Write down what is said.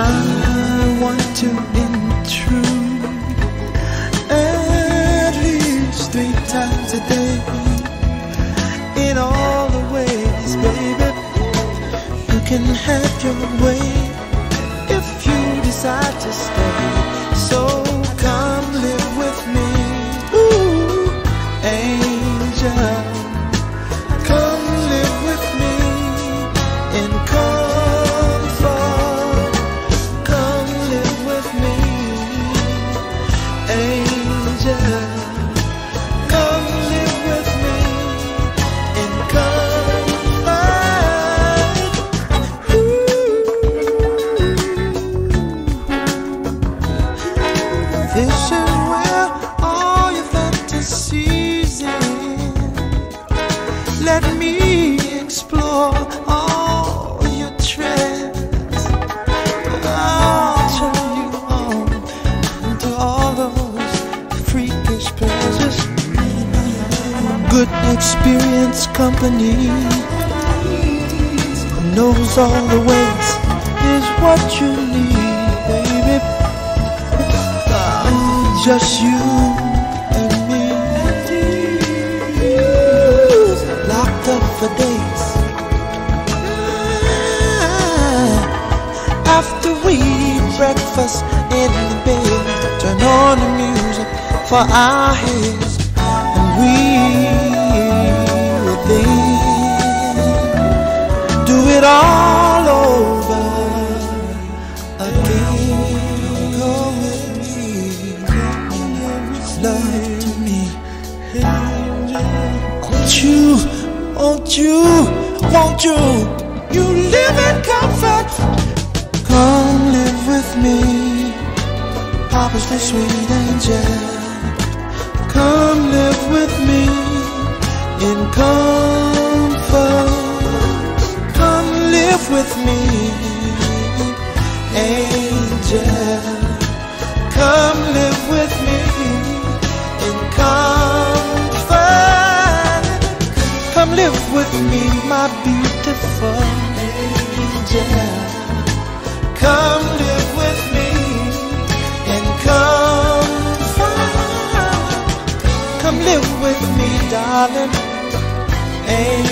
I want to intrude at least 3 times a day. In all the ways, baby, you can have your way if you decide to stay. So come live with me, ooh, angel. Come live with me in comfort. Come live with me, angel. Come live with me in comfort. This is where all your fantasies end. Let me explore all your trends. I'll turn you on to all those freakish pleasures. Good experience company who knows all the ways is what you need, baby. Just you and me, locked up for days. After we eat breakfast in the bed, turn on the music for our heads, and we will then do it all over again. Go with me, love to me. Won't you, you live in comfort. Come live with me, Papa's the sweet angel. Come live with me in comfort. Come live with me, angel. Come live with me in comfort. Come live with me, my beautiful angel. Come live with me in comfort. Come live with me, darling, angel.